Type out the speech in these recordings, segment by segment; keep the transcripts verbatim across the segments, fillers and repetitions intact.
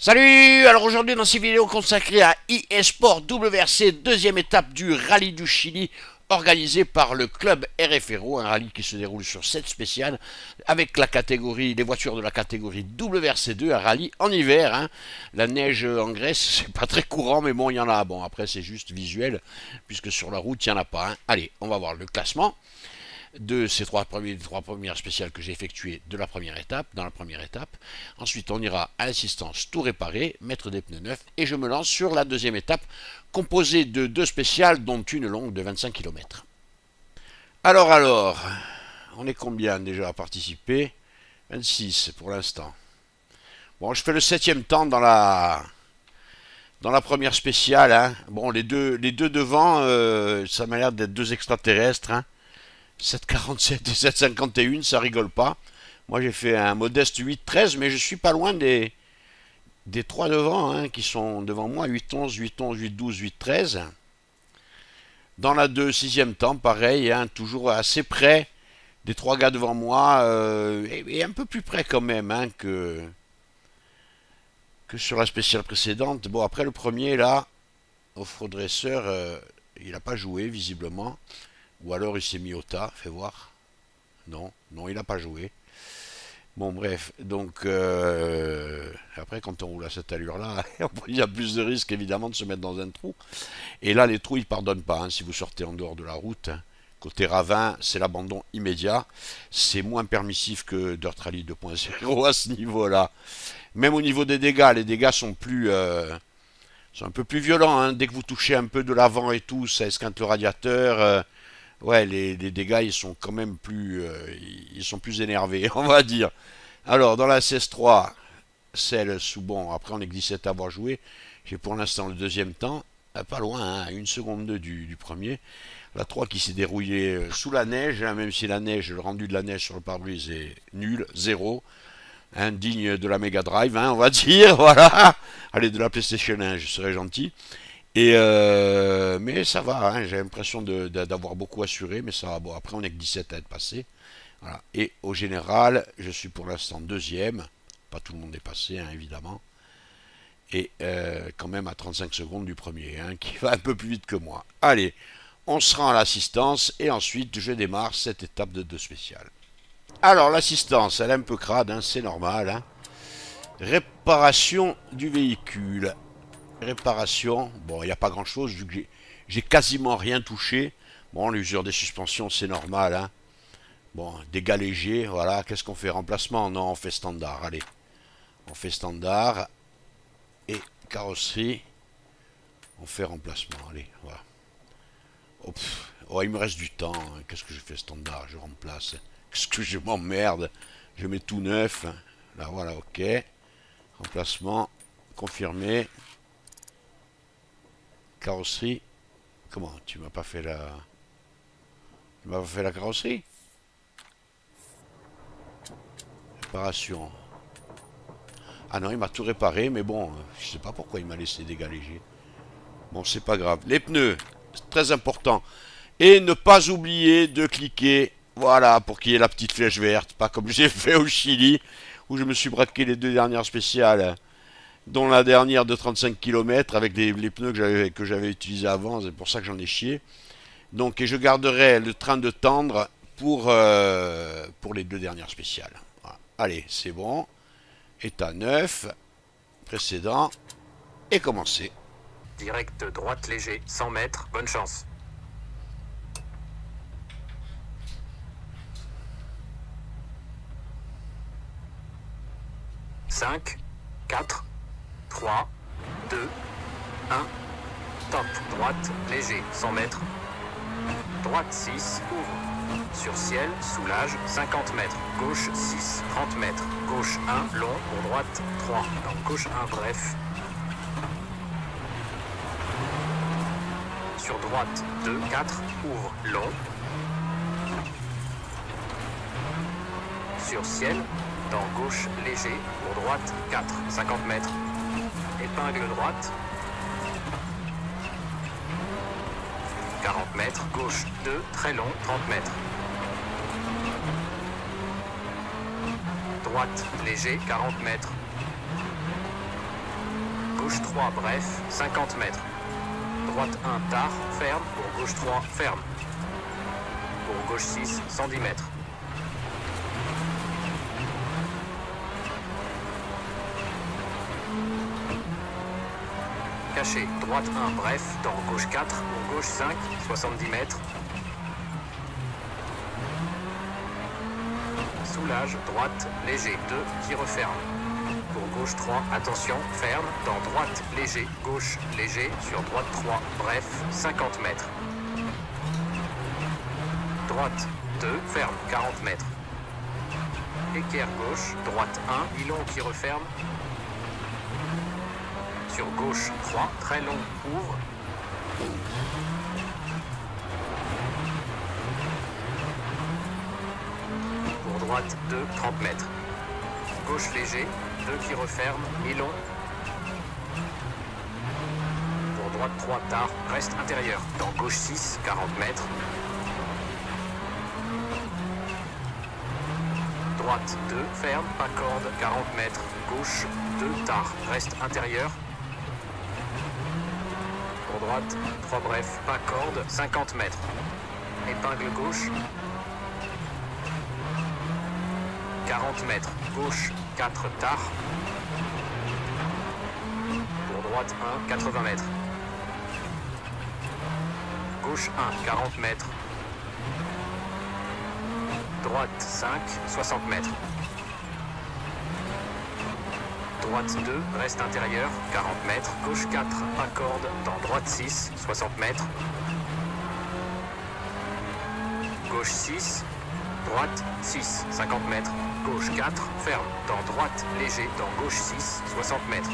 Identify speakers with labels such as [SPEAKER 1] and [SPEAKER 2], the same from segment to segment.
[SPEAKER 1] Salut! Alors aujourd'hui dans cette vidéo consacrée à eSport W R C, deuxième étape du rallye du Chili organisé par le club R F R O, un rallye qui se déroule sur sept spéciales avec la catégorie, les voitures de la catégorie W R C deux, un rallye en hiver. Hein. La neige en Grèce, c'est pas très courant, mais bon, il y en a. Bon, après c'est juste visuel, puisque sur la route, il n'y en a pas. Hein. Allez, on va voir le classement de ces trois, premiers, trois premières spéciales que j'ai effectuées de la première étape, dans la première étape. Ensuite, on ira à l'assistance tout réparer, mettre des pneus neufs, et je me lance sur la deuxième étape, composée de deux spéciales, dont une longue de vingt-cinq kilomètres. Alors, alors, on est combien déjà à participer? vingt-six pour l'instant. Bon, je fais le septième temps dans la... Dans la première spéciale. Hein. Bon, les deux, les deux devant, euh, ça m'a l'air d'être deux extraterrestres, hein. sept quarante-sept et sept cinquante et un, ça rigole pas. Moi j'ai fait un modeste huit treize, mais je suis pas loin des, des trois devant, hein, qui sont devant moi, huit onze, huit onze, huit douze, huit treize. Dans la deux, sixième temps, pareil, hein, toujours assez près des trois gars devant moi, euh, et, et un peu plus près quand même hein, que, que sur la spéciale précédente. Bon, après le premier là, Off-Road Racer, euh, il n'a pas joué visiblement. Ou alors il s'est mis au tas, fais voir. Non, non, il n'a pas joué. Bon, bref, donc, euh, après, quand on roule à cette allure-là, il y a plus de risques, évidemment, de se mettre dans un trou. Et là, les trous, ils ne pardonnent pas, hein, si vous sortez en dehors de la route. Hein. Côté ravin, c'est l'abandon immédiat. C'est moins permissif que Dirt Rally deux point zéro à ce niveau-là. Même au niveau des dégâts, les dégâts sont plus... Euh, sont un peu plus violents. Hein. Dès que vous touchez un peu de l'avant et tout, ça esquinte le radiateur... Euh, Ouais, les, les dégâts, ils sont quand même plus... Euh, ils sont plus énervés, on va dire. Alors, dans la S S trois, celle sous... Bon, après, on est que dix-sept à avoir joué. J'ai pour l'instant le deuxième temps. Pas loin, hein, une seconde deux du, du premier. La trois qui s'est déroulée sous la neige, hein, même si la neige, le rendu de la neige sur le pare-brise est nul, zéro. Hein, digne de la Mega Drive, hein, on va dire, voilà. Allez, de la PlayStation un, je serais gentil. Et euh, mais ça va, hein, j'ai l'impression d'avoir beaucoup assuré, mais ça va. Bon, après on est que dix-sept à être passé. Voilà. Et au général, je suis pour l'instant deuxième. Pas tout le monde est passé, hein, évidemment. Et euh, quand même à trente-cinq secondes du premier, hein, qui va un peu plus vite que moi. Allez, on se rend à l'assistance et ensuite je démarre cette étape de deux spéciales. Alors l'assistance, elle est un peu crade, hein, c'est normal. Hein. Réparation du véhicule. Réparation, bon, il n'y a pas grand chose vu que j'ai quasiment rien touché. Bon, l'usure des suspensions, c'est normal. Hein. Bon, dégâts légers, voilà. Qu'est-ce qu'on fait? Remplacement? Non, on fait standard. Allez, on fait standard. Et carrosserie, on fait remplacement. Allez, voilà. Oh, pff, oh il me reste du temps. Hein. Qu'est-ce que je fais standard? Je remplace. Qu'est-ce que je m'emmerde? Je mets tout neuf. Là, voilà, ok. Remplacement, confirmé. Carrosserie. Comment? Tu m'as pas fait la... Tu m'as pas fait la carrosserie? Réparation. Ah non, il m'a tout réparé, mais bon, je sais pas pourquoi il m'a laissé dégâts légers. Bon, c'est pas grave. Les pneus, c'est très important. Et ne pas oublier de cliquer, voilà, pour qu'il y ait la petite flèche verte. Pas comme j'ai fait au Chili, où je me suis braqué les deux dernières spéciales. Dont la dernière de trente-cinq kilomètres avec les, les pneus que j'avais utilisés avant, c'est pour ça que j'en ai chié. Donc, et je garderai le train de tendre pour, euh, pour les deux dernières spéciales. Voilà. Allez, c'est bon. État neuf, précédent, et commencer.
[SPEAKER 2] Direct droite léger, cent mètres, bonne chance. cinq, quatre, trois, deux, un, top, droite, léger, cent mètres, droite six, ouvre, sur ciel, soulage, cinquante mètres, gauche six, trente mètres, gauche un, long, pour droite trois, dans gauche un, bref, sur droite deux, quatre, ouvre, long, sur ciel, dans gauche léger, pour droite quatre, cinquante mètres, épingle droite, quarante mètres, gauche deux, très long, trente mètres, droite léger, quarante mètres, gauche trois, bref, cinquante mètres. Droite un, tard, ferme, pour gauche trois, ferme. Pour gauche six, cent dix mètres. Caché, droite un, bref, dans gauche quatre, pour gauche cinq, soixante-dix mètres. Soulage, droite, léger, deux, qui referme. Pour gauche trois, attention, ferme, dans droite, léger, gauche, léger, sur droite trois, bref, cinquante mètres. Droite deux, ferme, quarante mètres. Équerre gauche, droite un, mi long qui referme. Sur gauche trois, très long, ouvre. Pour droite deux, trente mètres. Gauche léger, deux qui referme, mi-long. Pour droite trois, tard, reste intérieur. Dans gauche six, quarante mètres. Droite deux, ferme, pas corde, quarante mètres. Gauche deux, tard, reste intérieur. Pour droite trois, bref, pas corde, cinquante mètres. Épingle gauche. quarante mètres. Gauche quatre, tard. Pour droite un, quatre-vingts mètres. Gauche un, quarante mètres. Droite cinq, soixante mètres. Droite deux, reste intérieur, quarante mètres. Gauche quatre, pas corde, dans droite six, soixante mètres. Gauche six, droite six, cinquante mètres. Gauche quatre, ferme, dans droite léger, dans gauche six, soixante mètres.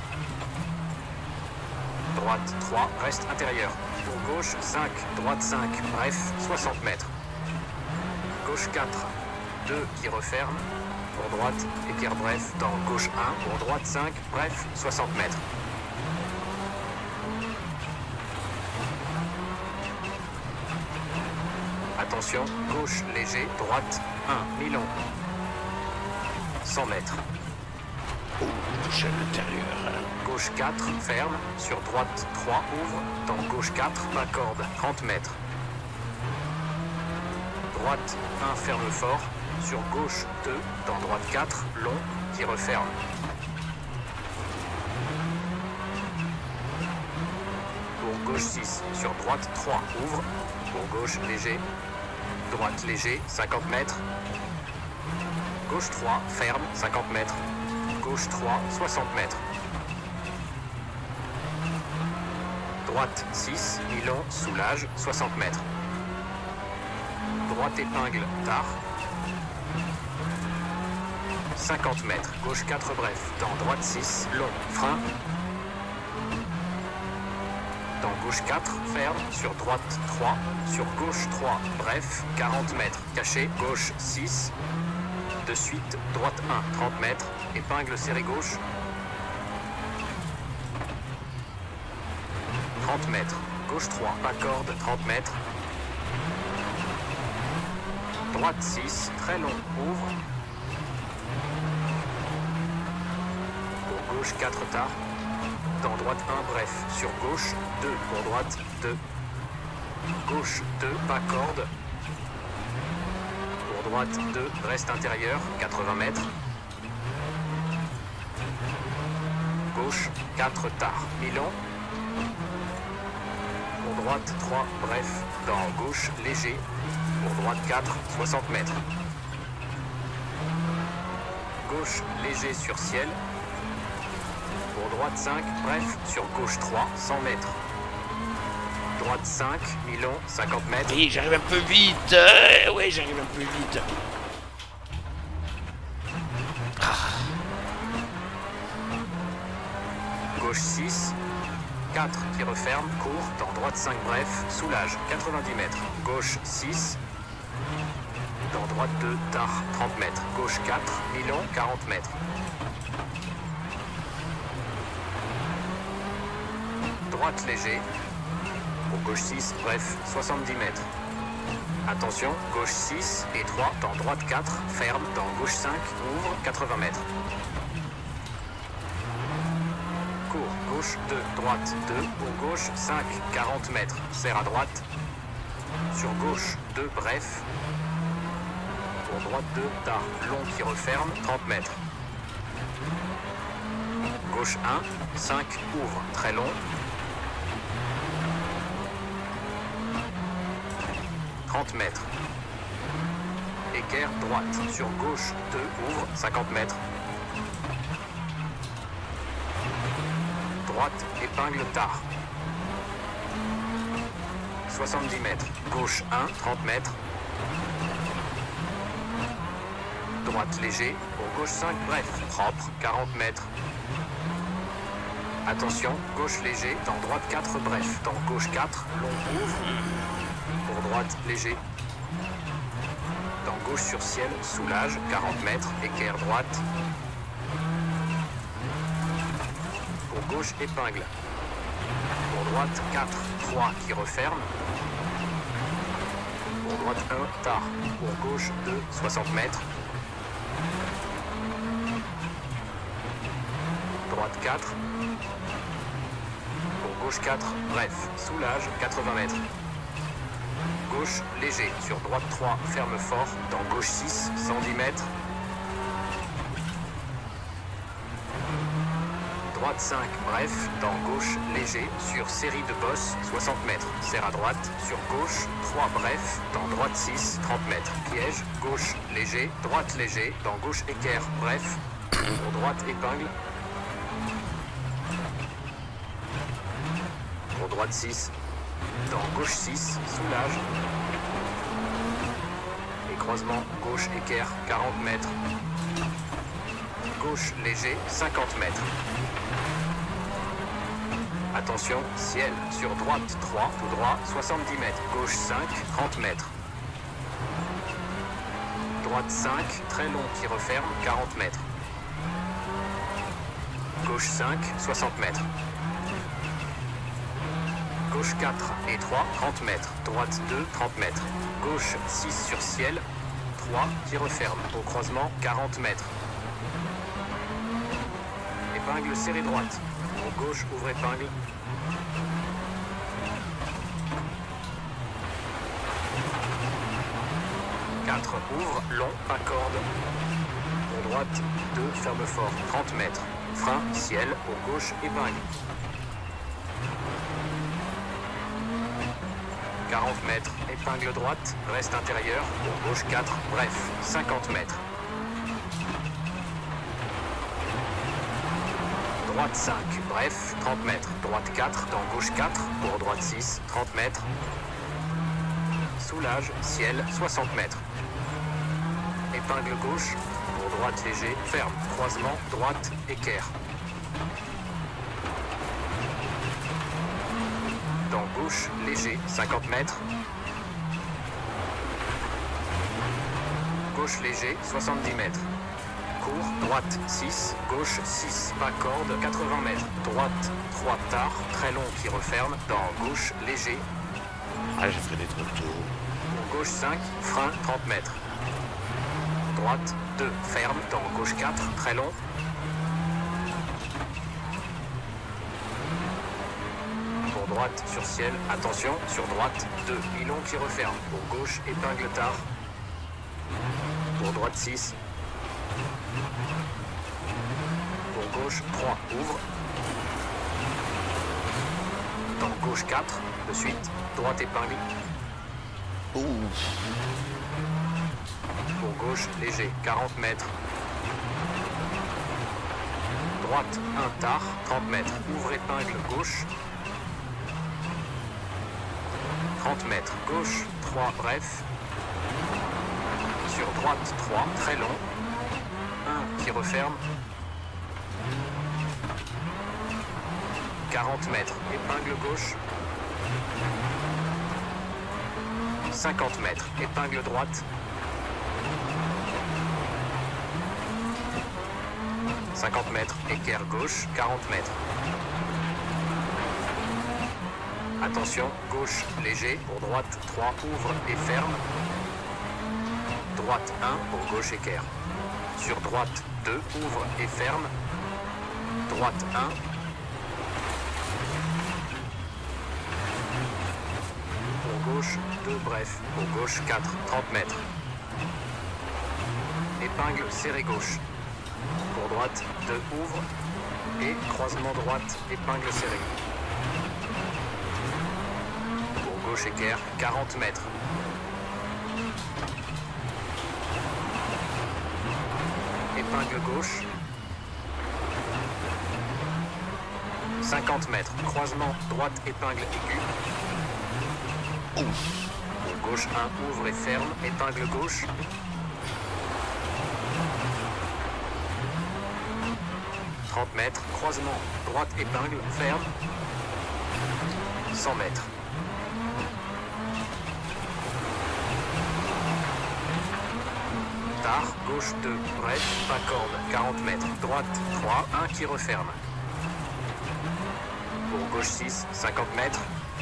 [SPEAKER 2] Droite trois, reste intérieur. Pour gauche cinq, droite cinq, bref, soixante mètres. Gauche quatre, deux qui referme. Pour droite, équerre bref, dans gauche un. Pour droite cinq, bref, soixante mètres. Attention, gauche léger, droite un, mi-long. cent mètres.
[SPEAKER 1] Oh, touche à l'intérieur.
[SPEAKER 2] Gauche quatre, ferme. Sur droite trois, ouvre. Dans gauche quatre, pas corde, trente mètres. Droite un, ferme fort. Sur gauche deux, dans droite quatre, long, qui referme. Pour gauche six, sur droite trois, ouvre. Pour gauche léger. Droite léger, cinquante mètres. Gauche trois, ferme, cinquante mètres. Gauche trois, soixante mètres. Droite six, mi-long, soulage, soixante mètres. Droite épingle, tard. cinquante mètres. Gauche quatre, bref. Dans droite six, long, frein. Dans gauche quatre, ferme. Sur droite trois. Sur gauche trois, bref, quarante mètres. Caché, gauche six. De suite, droite un, trente mètres. Épingle serrée gauche. trente mètres. Gauche trois, pas corde, trente mètres. Droite six, très long, ouvre. Pour gauche quatre, tard. Dans droite un, bref. Sur gauche deux, pour droite deux. Gauche deux, pas corde. Pour droite deux, reste intérieur, quatre-vingts mètres. Gauche quatre, tard, mi-long. Pour droite trois, bref. Dans gauche léger. Pour droite quatre, soixante mètres. Gauche léger sur ciel. Pour droite cinq, bref. Sur gauche trois, cent mètres. Droite cinq, mi-long, cinquante mètres.
[SPEAKER 1] Oui, j'arrive un peu vite. Euh, oui, j'arrive un peu vite. Ah.
[SPEAKER 2] Gauche six, quatre qui referme, court, dans droite cinq, bref, soulage, quatre-vingt-dix mètres. Gauche six, dans droite deux, tard, trente mètres. Gauche quatre, mi-long, quarante mètres. Droite léger. Pour gauche six, bref, soixante-dix mètres. Attention, gauche six et trois, dans droite quatre, ferme, dans gauche cinq, ouvre, quatre-vingts mètres. Court, gauche deux, droite deux, pour gauche cinq, quarante mètres, serre à droite. Sur gauche deux, bref. Pour droite deux, tard, long qui referme, trente mètres. Gauche un, cinq, ouvre, très long. trente mètres. Équerre droite, sur gauche deux, ouvre, cinquante mètres. Droite, épingle tard. soixante-dix mètres. Gauche un, trente mètres. Droite léger. Pour gauche cinq, bref. Propre, quarante mètres. Attention, gauche léger. Dans droite quatre, bref. Dans gauche quatre, long ouvre. Pour droite léger. Dans gauche sur ciel, soulage, quarante mètres. Équerre droite. Pour gauche, épingle. Pour droite, quatre, trois qui referme. Pour droite, un, tard. Pour gauche, deux, soixante mètres. Droite, quatre. Pour gauche, quatre, bref. Soulage, quatre-vingts mètres. Gauche, léger. Sur droite, trois, ferme fort. Dans gauche, six, cent dix mètres. Droite cinq, bref, dans gauche, léger, sur série de bosses, soixante mètres. Serre à droite, sur gauche, trois, bref, dans droite six, trente mètres. Piège, gauche, léger, droite léger, dans gauche, équerre, bref, pour droite, épingle. Pour droite six, dans gauche six, soulage. Et croisement, gauche, équerre, quarante mètres. Gauche, léger, cinquante mètres. Attention, ciel, sur droite trois, tout droit, soixante-dix mètres. Gauche cinq, trente mètres. Droite cinq, très long qui referme, quarante mètres. Gauche cinq, soixante mètres. Gauche quatre et trois, trente mètres. Droite deux, trente mètres. Gauche six sur ciel, trois qui referme. Au croisement, quarante mètres. Épingle serrée droite. Pour gauche, ouvre épingle. quatre, ouvre, long, pas corde. Pour droite, deux, ferme fort, trente mètres. Frein, ciel, pour gauche, épingle. quarante mètres, épingle droite, reste intérieur. Pour gauche, quatre, bref, cinquante mètres. Droite cinq, bref, trente mètres. Droite quatre, dans gauche quatre, pour droite six, trente mètres. Soulage, ciel, soixante mètres. Épingle gauche, pour droite léger, ferme. Croisement, droite, équerre. Dans gauche, léger, cinquante mètres. Gauche léger, soixante-dix mètres. Court, droite six, gauche six, pas corde, quatre-vingts mètres. Droite trois, tard, très long qui referme. Dans gauche, léger.
[SPEAKER 1] Ah, j'ai fait des trop tôt.
[SPEAKER 2] Pour gauche cinq, frein, trente mètres. Droite deux, ferme. Dans gauche quatre, très long. Pour droite sur ciel, attention, sur droite deux, pilon qui referme. Pour gauche, épingle tard. Pour droite six. Pour gauche, trois, ouvre. Dans gauche quatre, de suite, droite épingle.
[SPEAKER 1] Ouh.
[SPEAKER 2] Pour gauche, léger, quarante mètres. Droite, un, tard, trente mètres. Ouvre épingle, gauche. trente mètres. Gauche, trois, bref. Sur droite, trois, très long. un qui referme. quarante mètres. Épingle gauche. cinquante mètres. Épingle droite. cinquante mètres. Équerre gauche. quarante mètres. Attention, gauche léger. Pour droite, trois, ouvre et ferme. Droite un, pour gauche équerre. Sur droite deux, ouvre et ferme. Droite un. gauche, deux, bref. Pour gauche, quatre, trente mètres. Épingle serrée gauche. Pour droite, deux, ouvre. Et croisement droite, épingle serrée. Pour gauche, équerre, quarante mètres. Épingle gauche. cinquante mètres. Croisement droite, épingle aiguë. Pour gauche, un, ouvre et ferme. Épingle gauche. trente mètres. Croisement droite, épingle, ferme. cent mètres. Tard, gauche deux, bref, pas corde, quarante mètres. Droite trois, un qui referme. Pour gauche six, cinquante mètres.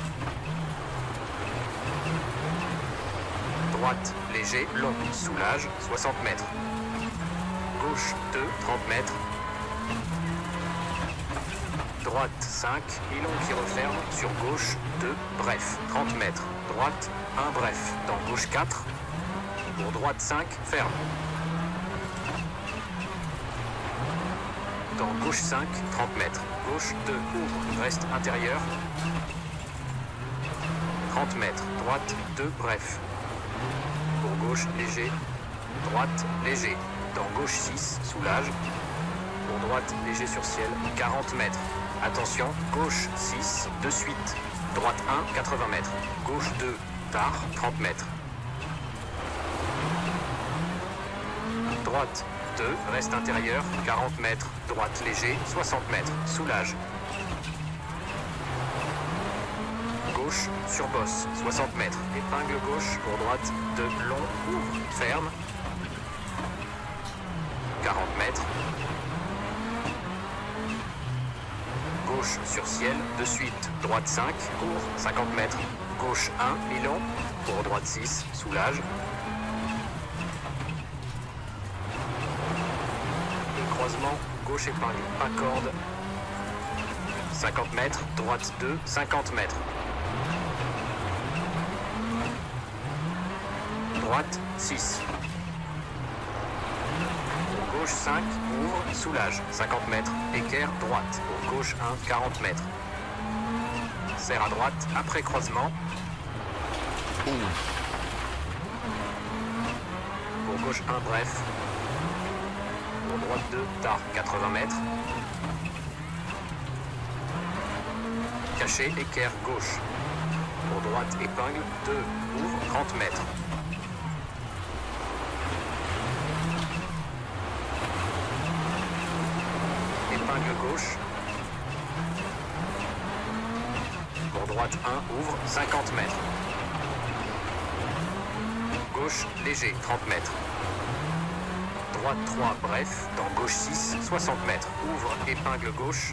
[SPEAKER 2] Droite, léger, long, soulage, soixante mètres. Gauche deux, trente mètres. Droite cinq, milon qui referme. Sur gauche deux, bref, trente mètres. Droite un, bref. Dans gauche quatre. Pour droite cinq, ferme. Dans gauche cinq, trente mètres. Gauche deux, ouvre, reste intérieur. trente mètres. Droite deux, bref. Pour gauche, léger. Droite, léger. Dans gauche six, soulage. Pour droite, léger sur ciel, quarante mètres. Attention, gauche six, de suite. Droite un, quatre-vingts mètres. Gauche deux, tard, trente mètres. Droite deux, reste intérieur, quarante mètres. Droite léger, soixante mètres. Soulage. Gauche sur bosse, soixante mètres. Épingle gauche pour droite, deux, long, ouvre, ferme. quarante mètres. Gauche sur ciel, de suite. Droite cinq, court, cinquante mètres. Gauche un, mi-long. Pour droite six, soulage. Croisement, gauche épingle, pas corde. cinquante mètres, droite deux, cinquante mètres. Droite six. Pour gauche cinq, ouvre, soulage, cinquante mètres. Équerre, droite. Pour gauche un, quarante mètres. Serre à droite, après croisement. Pour gauche un, bref. Pour droite deux, tard, quatre-vingts mètres. Caché, équerre, gauche. Pour droite, épingle, deux, ouvre, trente mètres. Épingle gauche. Pour droite un, ouvre, cinquante mètres. Gauche, léger, trente mètres. Droite trois, bref, dans gauche six, soixante mètres. Ouvre, épingle gauche.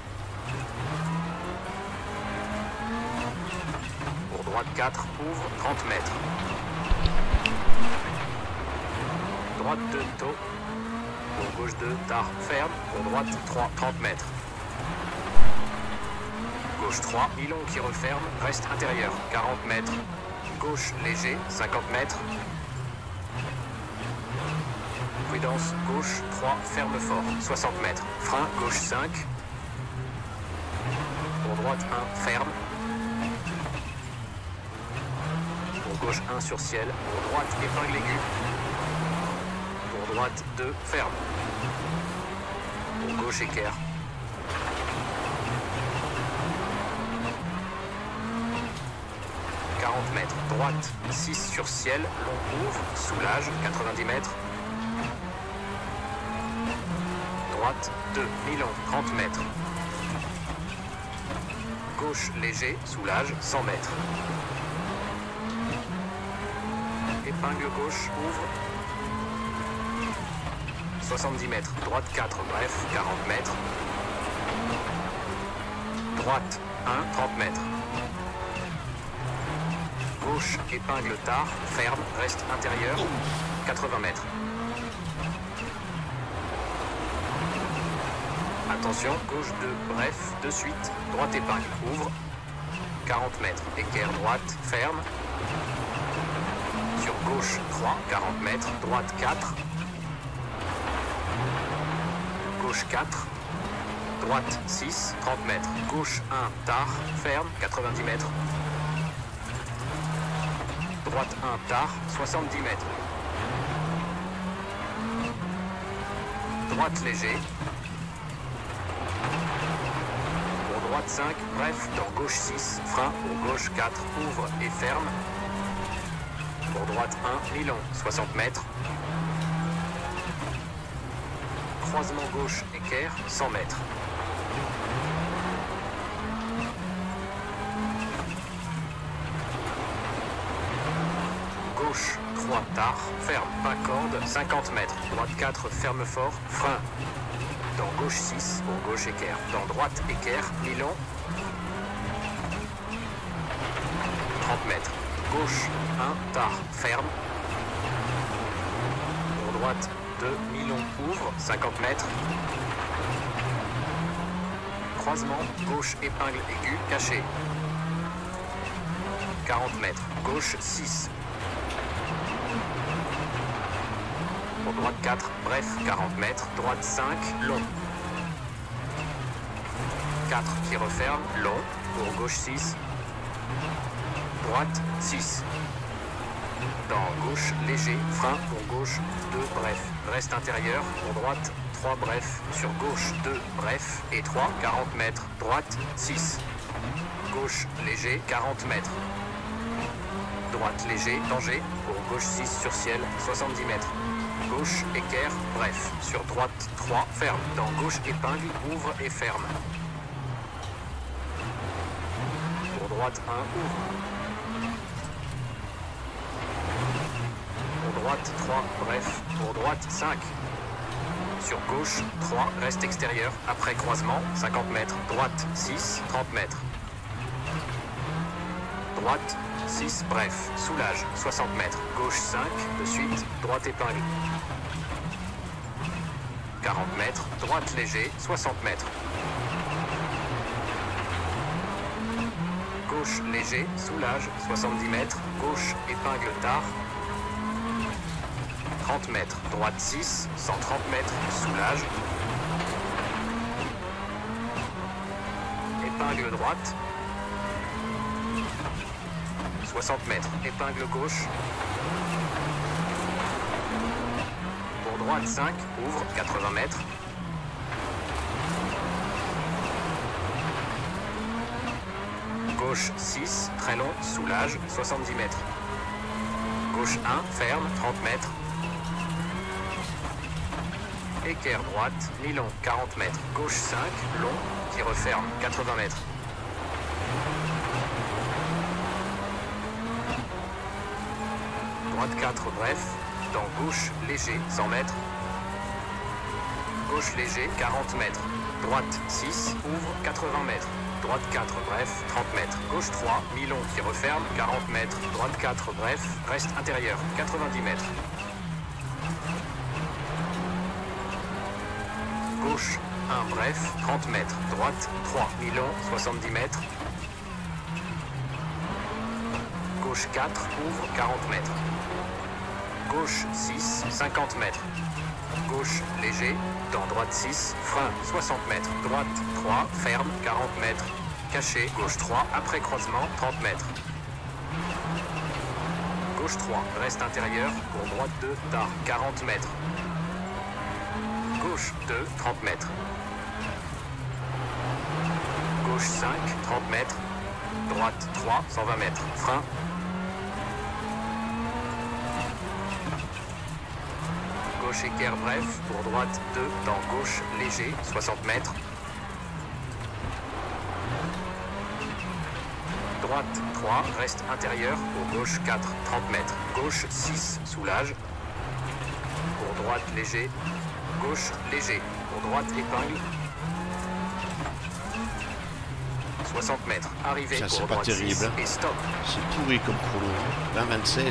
[SPEAKER 2] Pour droite quatre, ouvre, trente mètres. Droite deux, tôt. Pour gauche deux, tard, ferme. Pour droite trois, trente mètres. Gauche trois, milon qui referme, reste intérieur, quarante mètres. Gauche léger, cinquante mètres. Prudence, gauche trois, ferme fort, soixante mètres. Frein, gauche cinq. Pour droite un, ferme. Pour gauche un sur ciel. Pour droite, épingle aiguë. Pour droite deux, ferme. Pour gauche, équerre. quarante mètres. Droite six sur ciel. Long ouvre, soulage, quatre-vingt-dix mètres. Droite deux, mi-long, trente mètres. Gauche léger, soulage, cent mètres. Épingle gauche, ouvre. soixante-dix mètres. Droite quatre, bref, quarante mètres. Droite un, trente mètres. Gauche, épingle tard, ferme, reste intérieur, quatre-vingts mètres. Attention, gauche deux, bref, de suite, droite épingle, ouvre, quarante mètres. Équerre droite, ferme, gauche trois, quarante mètres, droite quatre. Gauche quatre. Droite six, trente mètres. Gauche un, tard, ferme, quatre-vingt-dix mètres. Droite un, tard, soixante-dix mètres. Droite léger. Pour droite cinq, bref, dans gauche six, frein, pour gauche quatre, ouvre et ferme. Pour droite un, mi-long, soixante mètres. Croisement gauche, équerre, cent mètres. Gauche trois, tard, ferme, pas corde, cinquante mètres. Droite quatre, ferme fort, frein. Dans gauche six, pour gauche équerre. Dans droite équerre, mi-long. trente mètres. Gauche un, tard, ferme. Pour droite deux, mi-long, ouvre, cinquante mètres. Croisement, gauche épingle aiguë, caché. quarante mètres. Gauche six. Pour droite quatre, bref, quarante mètres. Droite cinq, long. quatre qui referme, long. Pour gauche six. Droite six. Dans gauche léger, frein pour gauche deux, bref. Reste intérieur, pour droite trois, bref. Sur gauche deux, bref. Et trois, quarante mètres. Droite six. Gauche léger, quarante mètres. Droite léger, danger. Pour gauche six sur ciel, soixante-dix mètres. Gauche équerre, bref. Sur droite trois, ferme. Dans gauche épingle, ouvre et ferme. Pour droite un, ouvre. Pour droite trois, bref. Pour droite cinq. Sur gauche trois, reste extérieur. Après croisement, cinquante mètres. Droite six, trente mètres. Droite six, bref. Soulage, soixante mètres. Gauche cinq, de suite. Droite épingle. quarante mètres. Droite léger, soixante mètres. Gauche léger, soulage, soixante-dix mètres. Gauche épingle tard. trente mètres. Droite six, cent trente mètres. Soulage. Épingle droite. soixante mètres. Épingle gauche. Pour droite cinq, ouvre, quatre-vingts mètres. Gauche six, très long, soulage, soixante-dix mètres. Gauche un, ferme, trente mètres. Équerre droite, mi-long, quarante mètres. Gauche cinq, long, qui referme, quatre-vingts mètres. Droite quatre, bref. Dans gauche léger, cent mètres. Gauche léger, quarante mètres. Droite six, ouvre, quatre-vingts mètres. Droite quatre, bref, trente mètres. Gauche trois, mi-long, qui referme, quarante mètres. Droite quatre, bref, reste intérieur, quatre-vingt-dix mètres. Gauche un, bref, trente mètres. Droite trois, mi-long, soixante-dix mètres. Gauche quatre, ouvre, quarante mètres. Gauche six, cinquante mètres. Gauche léger, dans droite six, frein, soixante mètres. Droite trois, ferme, quarante mètres. Caché, gauche trois, après croisement, trente mètres. Gauche trois, reste intérieur, pour droite deux, tard, quarante mètres. Gauche deux, trente mètres. Gauche cinq, trente mètres. Droite trois, cent vingt mètres. Frein. Gauche équerre bref, pour droite deux, dans gauche léger, soixante mètres. Droite trois, reste intérieur, pour gauche quatre, trente mètres. Gauche six, soulage. Pour droite léger. Gauche léger, pour droite épingle. soixante mètres, arrivée
[SPEAKER 1] ça,
[SPEAKER 2] pour
[SPEAKER 1] pas
[SPEAKER 2] droite
[SPEAKER 1] terrible.
[SPEAKER 2] six et stop.
[SPEAKER 1] C'est pourri comme chrono. vingt vingt-sept.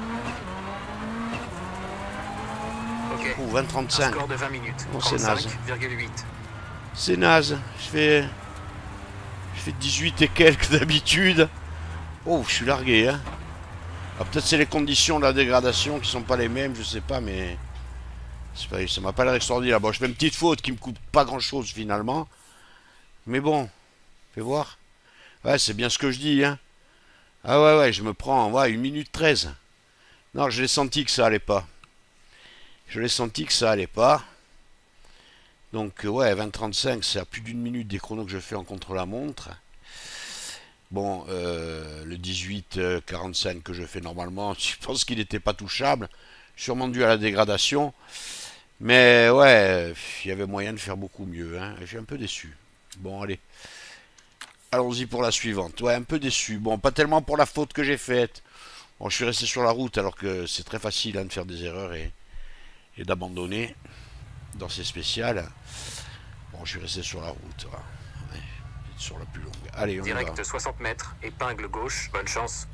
[SPEAKER 2] Ok.
[SPEAKER 1] Ou vingt trente-cinq.
[SPEAKER 2] Un score de vingt minutes.
[SPEAKER 1] Bon, c'est naze.
[SPEAKER 2] trente-cinq virgule huit.
[SPEAKER 1] C'est naze. Je fais... Je fais dix-huit et quelques d'habitude. Oh, je suis largué, hein. Alors peut-être c'est les conditions de la dégradation qui sont pas les mêmes, je sais pas, mais pas, ça m'a pas l'air extraordinaire. Bon, je fais une petite faute qui me coûte pas grand-chose finalement, mais bon, fais voir. Ouais, c'est bien ce que je dis, hein. Ah ouais, ouais, je me prends, ouais, une minute treize. Non, je l'ai senti que ça allait pas. Je l'ai senti que ça allait pas. Donc ouais, vingt trente-cinq, c'est à plus d'une minute des chronos que je fais en contre-la-montre. Bon, euh, le dix-huit quarante-cinq que je fais normalement, je pense qu'il n'était pas touchable, sûrement dû à la dégradation. Mais ouais, il y avait moyen de faire beaucoup mieux, hein. Je suis un peu déçu. Bon, allez. Allons-y pour la suivante. Ouais, un peu déçu. Bon, pas tellement pour la faute que j'ai faite. Bon, je suis resté sur la route alors que c'est très facile hein, de faire des erreurs et, et d'abandonner dans ces spéciales. Bon, je suis resté sur la route. Voilà. Sur la plus longue. Allez, on
[SPEAKER 2] Direct
[SPEAKER 1] y va.
[SPEAKER 2] soixante mètres, épingle gauche, bonne chance.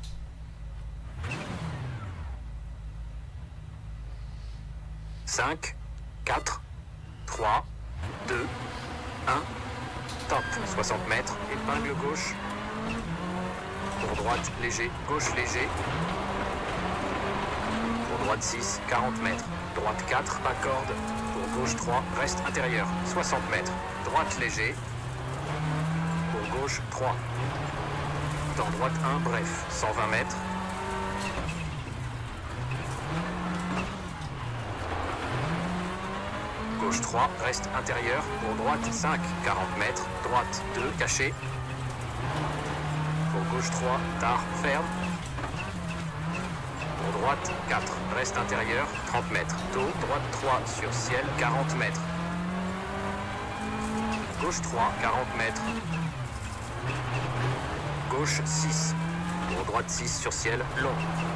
[SPEAKER 2] cinq, quatre, trois, deux, un, top. soixante mètres, épingle gauche. Pour droite, léger, gauche, léger. Pour droite six, quarante mètres. Droite quatre, pas corde. Pour gauche trois, reste intérieur, soixante mètres. Droite, léger. Gauche trois. Dans droite un, bref, cent vingt mètres. Gauche trois, reste intérieur. Pour droite cinq, quarante mètres. Droite deux, caché. Pour gauche trois, tard, ferme. Pour droite quatre, reste intérieur, trente mètres. Taux, droite trois, sur ciel, quarante mètres. Gauche trois, quarante mètres. Gauche six, pour droite six sur ciel, long.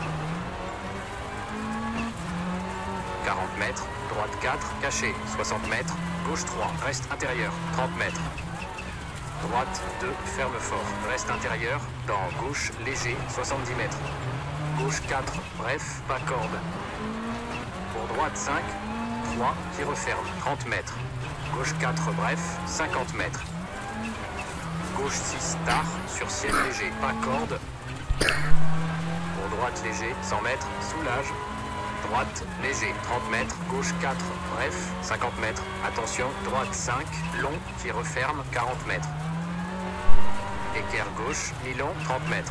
[SPEAKER 2] quarante mètres, droite quatre, caché, soixante mètres, gauche trois, reste intérieur, trente mètres. Droite deux, ferme fort, reste intérieur, dans gauche léger, soixante-dix mètres. Gauche quatre, bref, pas corde. Pour droite cinq, trois, qui referme, trente mètres. Gauche quatre, bref, cinquante mètres. Gauche six, tard, sur ciel léger, pas corde. Pour droite léger, cent mètres, soulage. Droite léger, trente mètres. Gauche quatre, bref, cinquante mètres. Attention, droite cinq, long, qui referme, quarante mètres. Équerre gauche, mi-long, trente mètres.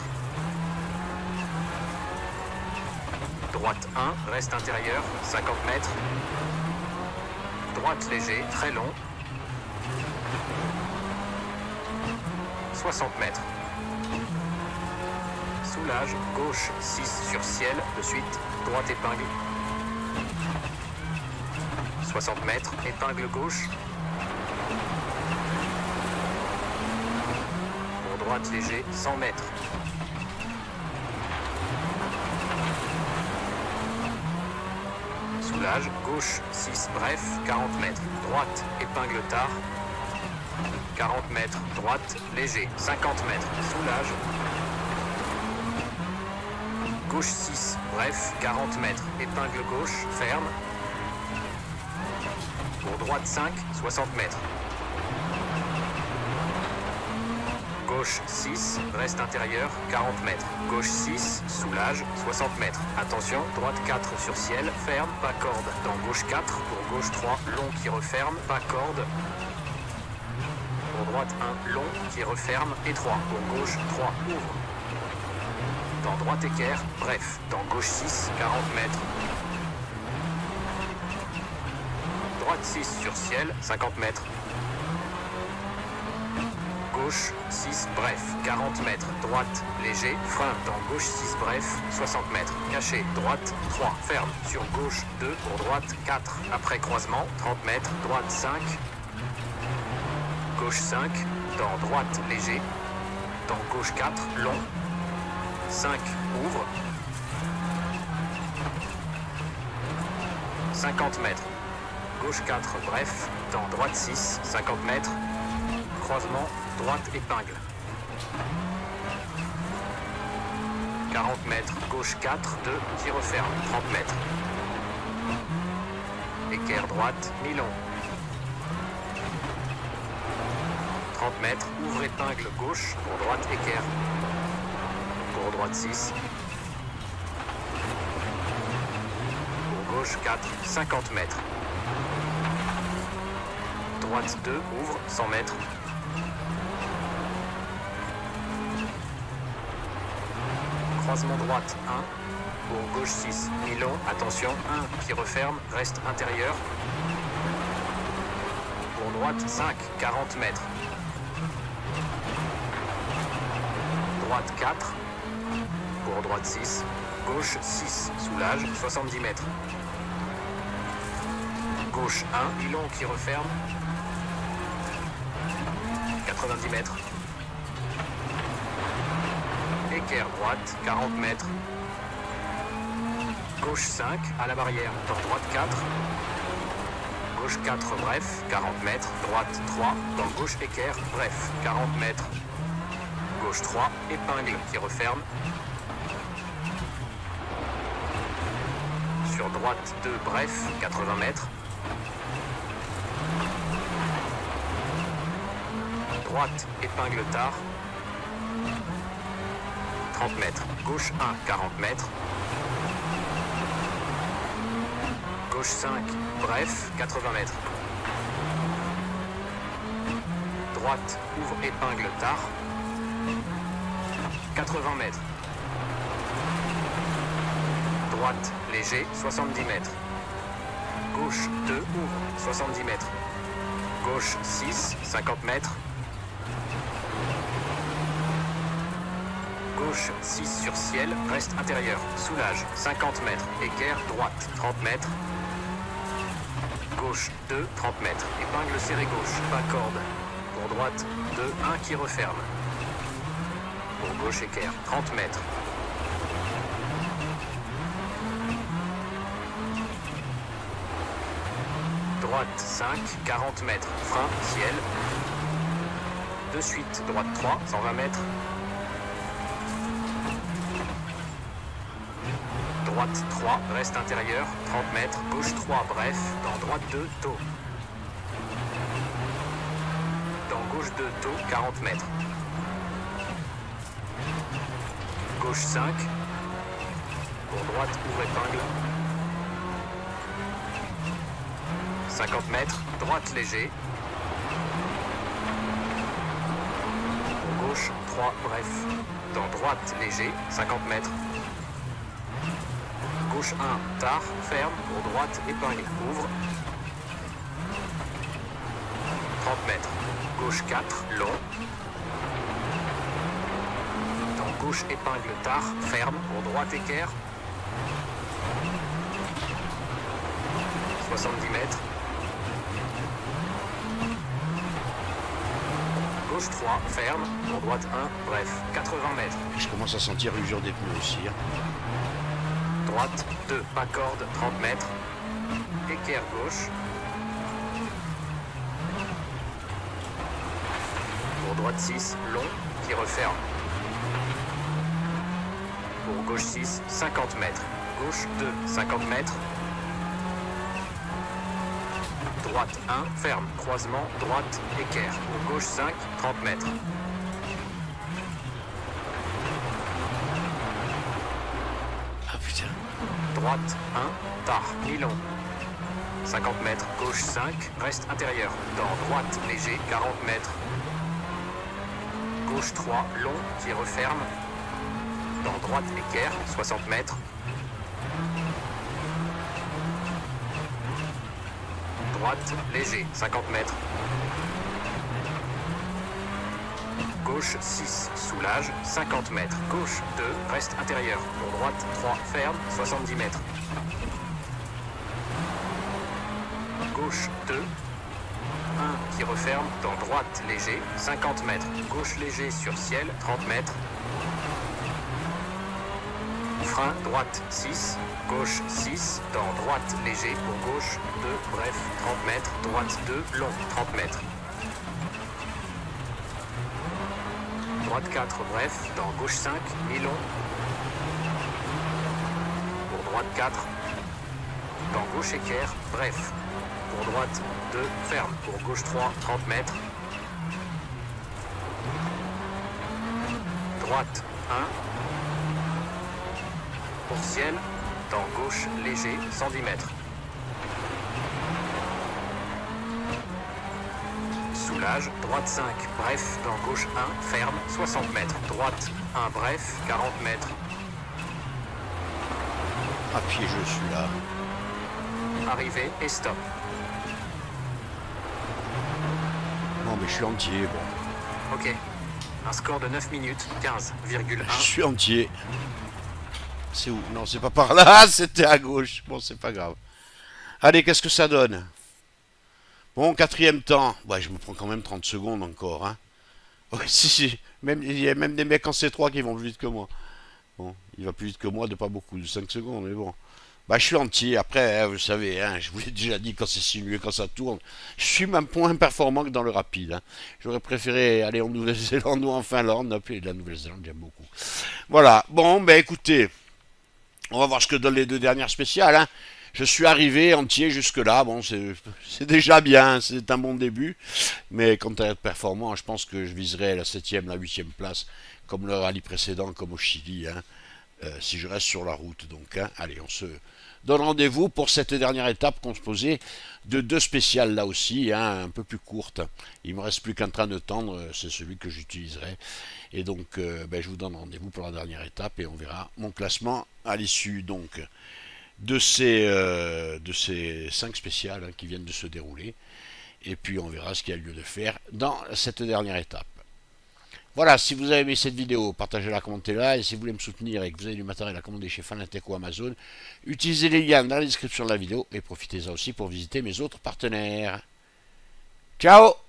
[SPEAKER 2] Droite un, reste intérieur, cinquante mètres. Droite léger, très long. soixante mètres. Soulage, gauche six sur ciel, de suite, droite épingle. soixante mètres, épingle gauche. Pour droite léger, cent mètres. Soulage, gauche six, bref, quarante mètres. Droite, épingle tard. quarante mètres, droite, léger, cinquante mètres, soulage. Gauche six, bref, quarante mètres, épingle gauche, ferme. Pour droite cinq, soixante mètres. Gauche six, reste intérieur, quarante mètres. Gauche six, soulage, soixante mètres. Attention, droite quatre sur ciel, ferme, pas corde. Dans gauche quatre, pour gauche trois, long qui referme, pas corde. Pour droite un, long, qui referme, étroit. Pour gauche trois, ouvre. Dans droite équerre, bref. Dans gauche six, quarante mètres. Droite six sur ciel, cinquante mètres. Gauche six, bref, quarante mètres. Droite, léger, frein. Dans gauche six, bref, soixante mètres. Caché, droite trois, ferme. Sur gauche deux, pour droite quatre. Après croisement, trente mètres. Droite cinq. Gauche cinq, dans droite léger, dans gauche quatre, long, cinq, ouvre, cinquante mètres, gauche quatre, bref, dans droite six, cinquante mètres, croisement, droite épingle, quarante mètres, gauche quatre, deux, qui referme, trente mètres, équerre droite, mi-long. trente mètres, ouvre épingle gauche, pour droite équerre. Pour droite six. gauche quatre, cinquante mètres. Droite deux, ouvre, cent mètres. Croisement droite un, pour gauche six, mi-long, attention, un qui referme, reste intérieur. Pour droite cinq, quarante mètres. Droite quatre, pour droite six, gauche six, soulage, soixante-dix mètres. Gauche un, mi-long qui referme, quatre-vingt-dix mètres. Équerre droite, quarante mètres. Gauche cinq, à la barrière, dans droite quatre. Gauche quatre, bref, quarante mètres. Droite trois, dans gauche équerre, bref, quarante mètres. Gauche trois, épingle qui referme. Sur droite deux, bref, quatre-vingts mètres. Droite, épingle tard. trente mètres. Gauche un, quarante mètres. Gauche cinq, bref, quatre-vingts mètres. Droite, ouvre épingle tard. quatre-vingts mètres. Droite, léger, soixante-dix mètres. Gauche deux, ouvre, soixante-dix mètres. Gauche six, cinquante mètres. Gauche six sur ciel, reste intérieur. Soulage, cinquante mètres. Équerre, droite, trente mètres. Gauche deux, trente mètres. Épingle serrée gauche, pas corde. Pour droite deux, un qui referme. Pour gauche équerre, trente mètres. Droite cinq, quarante mètres. Frein, ciel. De suite, droite trois, cent vingt mètres. Droite trois, reste intérieur, trente mètres. Gauche trois, bref. Dans droite deux, taux. Dans gauche deux, taux, quarante mètres. Gauche cinq. Pour droite, ouvre épingle. cinquante mètres. Droite léger. Pour gauche trois, bref. Dans droite léger, cinquante mètres. Gauche un, tard, ferme, pour droite, épingle, ouvre. trente mètres. Gauche quatre, long. Dans gauche, épingle, tard, ferme, pour droite, équerre. soixante-dix mètres. Gauche trois, ferme, pour droite un, bref, quatre-vingts mètres.
[SPEAKER 1] Je commence à sentir l'usure des pneus aussi. Hein.
[SPEAKER 2] Droite deux, pas corde, trente mètres. Équerre gauche. Pour droite six, long, qui referme. Pour gauche six, cinquante mètres. Gauche deux, cinquante mètres. Droite un, ferme, croisement, droite, équerre. Pour gauche cinq, trente mètres. Droite un, tard, mi-long. cinquante mètres. Gauche cinq, reste intérieur. Dans droite, léger, quarante mètres. Gauche trois, long, qui referme. Dans droite, équerre, soixante mètres. Droite, léger, cinquante mètres. Gauche six, soulage, cinquante mètres. Gauche deux, reste intérieur. Pour droite trois, ferme, soixante-dix mètres. Gauche deux, un qui referme. Dans droite léger, cinquante mètres. Gauche léger sur ciel, trente mètres. Frein, droite six, gauche six. Dans droite léger, pour gauche deux, bref, trente mètres. Droite deux, long, trente mètres. Droite quatre, bref, dans gauche cinq, mi-long. Pour droite quatre, dans gauche équerre, bref. Pour droite deux, ferme. Pour gauche trois, trente mètres. Droite un. Pour ciel, dans gauche léger, cent dix mètres. Soulage, droite cinq, bref, dans gauche un, ferme, soixante mètres. Droite un, bref, quarante mètres.
[SPEAKER 1] À pied, je suis là.
[SPEAKER 2] Arrivée et stop.
[SPEAKER 1] Non, mais je suis entier, bon.
[SPEAKER 2] Ok. Un score de neuf minutes, quinze virgule
[SPEAKER 1] Je
[SPEAKER 2] un.
[SPEAKER 1] suis entier. C'est où? Non, c'est pas par là, c'était à gauche. Bon, c'est pas grave. Allez, qu'est-ce que ça donne? Bon, quatrième temps. Ouais, je me prends quand même trente secondes encore. Hein. Ouais, si, si. Même, il y a même des mecs en C trois qui vont plus vite que moi. Bon, il va plus vite que moi de pas beaucoup, de cinq secondes, mais bon. Bah, je suis entier. Après, hein, vous savez, hein, je vous l'ai déjà dit, quand c'est sinueux, quand ça tourne, je suis même moins performant que dans le rapide. Hein. J'aurais préféré aller en Nouvelle-Zélande ou en Finlande. Puis la Nouvelle-Zélande, j'aime beaucoup. Voilà. Bon, ben écoutez, on va voir ce que donnent les deux dernières spéciales. Hein. Je suis arrivé entier jusque-là. Bon, c'est déjà bien, c'est un bon début. Mais quant à être performant, je pense que je viserai la septième, la huitième place, comme le rallye précédent, comme au Chili. Hein. Euh, si je reste sur la route. Donc, hein, allez, on se donne rendez-vous pour cette dernière étape composée de deux spéciales là aussi, hein, un peu plus courtes. Il me reste plus qu'un train de tendre, c'est celui que j'utiliserai. Et donc, euh, ben, je vous donne rendez-vous pour la dernière étape et on verra mon classement à l'issue donc de ces euh, de ces cinq spéciales hein, qui viennent de se dérouler. Et puis on verra ce qu'il y a lieu de faire dans cette dernière étape. Voilà, si vous avez aimé cette vidéo, partagez-la, commentez-la, et si vous voulez me soutenir et que vous avez du matériel à commander chez Fanatec ou Amazon, utilisez les liens dans la description de la vidéo et profitez-en aussi pour visiter mes autres partenaires. Ciao!